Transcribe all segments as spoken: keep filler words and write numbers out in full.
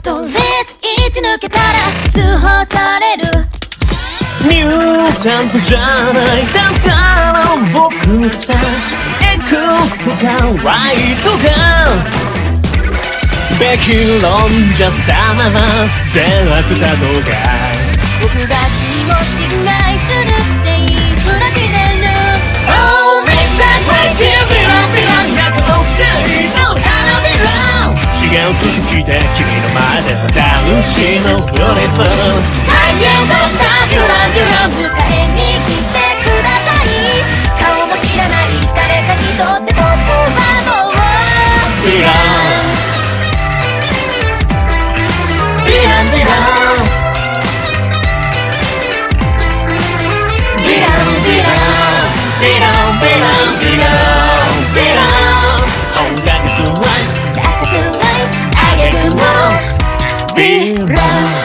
とりあえず一抜けたら通報される。 ミュータントじゃないただの僕さ。エクストかライトがべき論者様は善悪だとか。 僕が君も信頼するって言いふらしてる。 Oh Mister Crazy ヴィランヴィランひゃくろくさいの花びら違う続きで君の前でダウンしのフロレス。 大変ドクターヴィランヴィラン迎えに来てください。顔も知らない誰かにとって僕はもうヴィランヴィランヴィランヴィランヴィランヴィランヴィランヴィランヴィラン音楽つらい高つないあげくもヴィラン。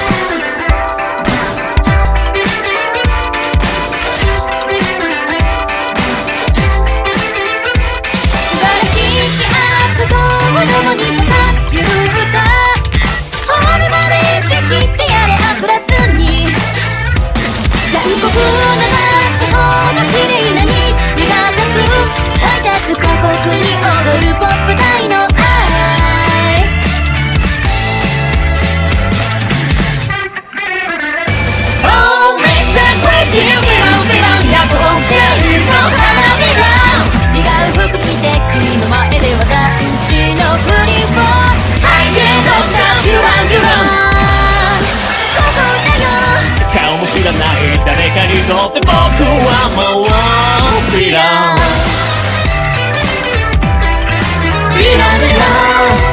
素晴らしい気迫と共に刺さってゆくか。骨までちぎってやれ悪辣に。残酷な街ほど綺麗な日が立つ。大雑過酷に踊るポップ隊の愛。Oh Mister Crazy ヴィランヴィラン百音声の花火が違う服着て君の前では男子のフリーフォー。ハイエードクターヴィランヴィランここだよ。 顔も知らない誰かにとって僕はもうヴィランヴィランヴィラン